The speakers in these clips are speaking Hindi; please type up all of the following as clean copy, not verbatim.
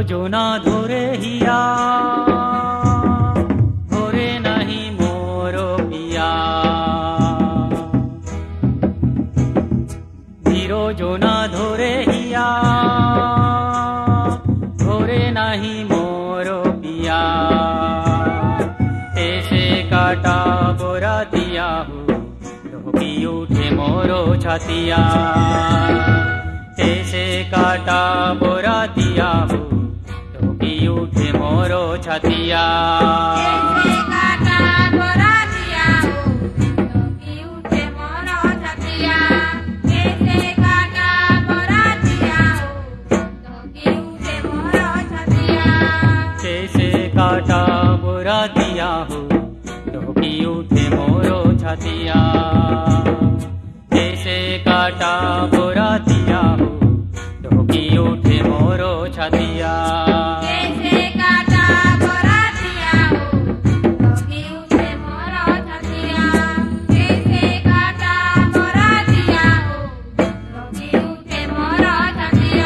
जोना धोरे हिया धोरे नहीं मोरो पिया धीरो जोना धोरे हिया धोरे नहीं मोरो पिया ऐसे काटा बोरा दिया हूँ धोबी उठे मोरो छातिया ऐसे काटा बोरा दिया हूँ धोबी उठे मोरो छातिया ऐसे काटा बोरा दिया हूँ धोबी उठे मोरो छातिया ऐसे काटा बोरा दिया हूँ धोबी उठे मोरो छातिया ऐसे काटा बोरा दिया हूँ धोबी उठे मोरो छातिया ऐसे काटा बोरा दिया हूँ धोबी उठे मोरो छातिया ऐसे काटा बोरा दिया हूँ धोबी उठे मोरो छातिया ऐसे काटा बोरा दिया हूँ धोबी उठे मोरो छातिया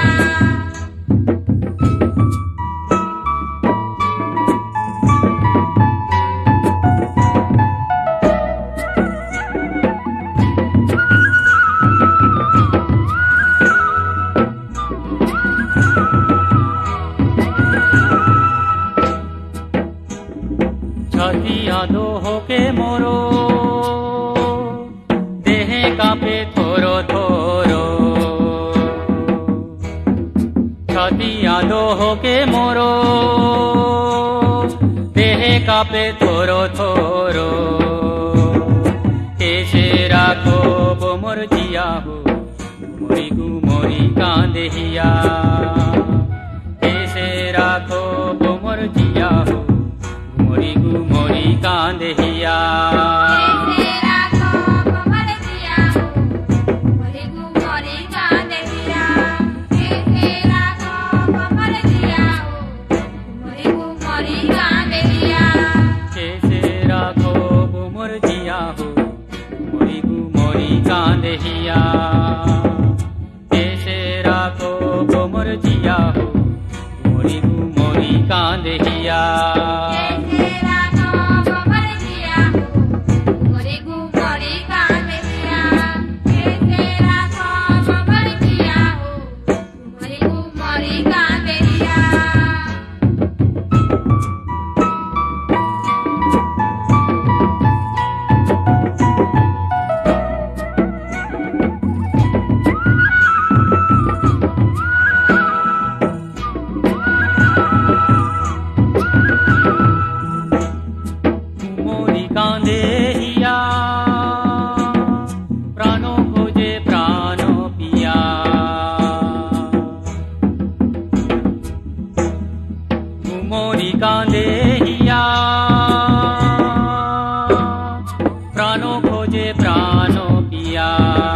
छातिया दो होके मोरो देहे कापे थोरो थोरो छातिया दो होके मोरो देहे कापे थोरो थोरो कैसे राखो वो मोर जिया हो मोरी गु मोरी कांदेहिया कैसे राखो वो मोर जिया हो मोरी गु मोरी कांदेहिया ऐसे राखो मोर जिया हो मोरी गु मोरी कांदेहिया ऐसे राखो मोर जिया हो मोरी गु मोरी कांदेहिया कैसे राखो वो मोर जिया हो मोरी गु मोरी कांदेहिया कैसे राखो वो मोर जिया हो मोरी गु मोरी कांदेहिया ऐसे राखो मोर जिया हो मोरी गु मोरी कांदेहिया ऐसे राखो मोर जिया हो मोरी गु मोरी कांदेहिया मोरी कांदेहिया प्राणो खोजे प्राणो पिया मोरी कांदेहिया प्राणो खोजे प्राणो पिया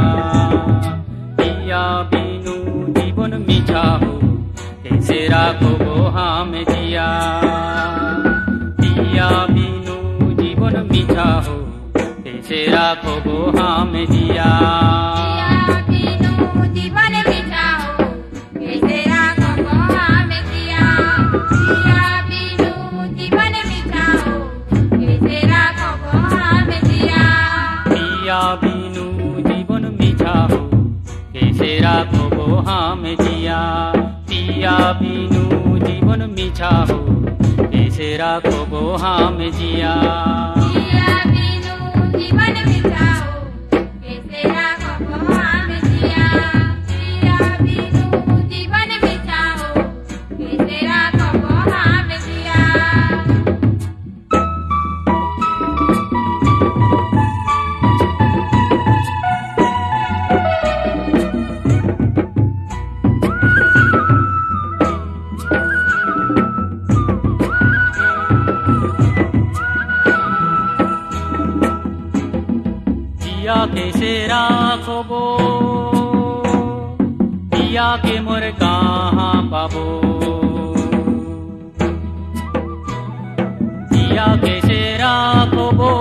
पिया बिनु जीवन मिछा हो कैसे राखो वो हम जिया पिया बिनु जीवन मिछा हो कैसे राखो वो हम जिया पिया बिनु जीवन मिछा हो कैसे राखो वो हम जिया पिया बिनु जीवन मिछा हो कैसे राखो वो हम जिया पिया बिनु जीवन मिछा हो कैसे राखो वो हम जिया पिया बिनु जीवन मिछा हो कैसे राखो वो हम जिया पिया बिनु जीवन मिछा हो कैसे राखो वो हम जिया पिया बिनु जीवन मिछा हो कैसे राखो वो हम जिया पिया कैसे राखो वो पिया के मोर कहाँ पाबो पिया कैसे राखो वो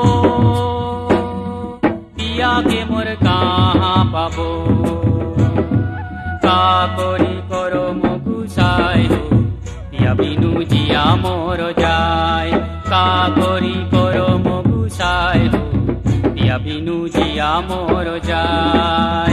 पिया के मोर कहाँ पाबो का करी करो मगु साई हो পিয়া বিনু জিয়া মোর যায় কা করি পরম গুসাই হো পিয়া বিনু জিয়া মোর যায়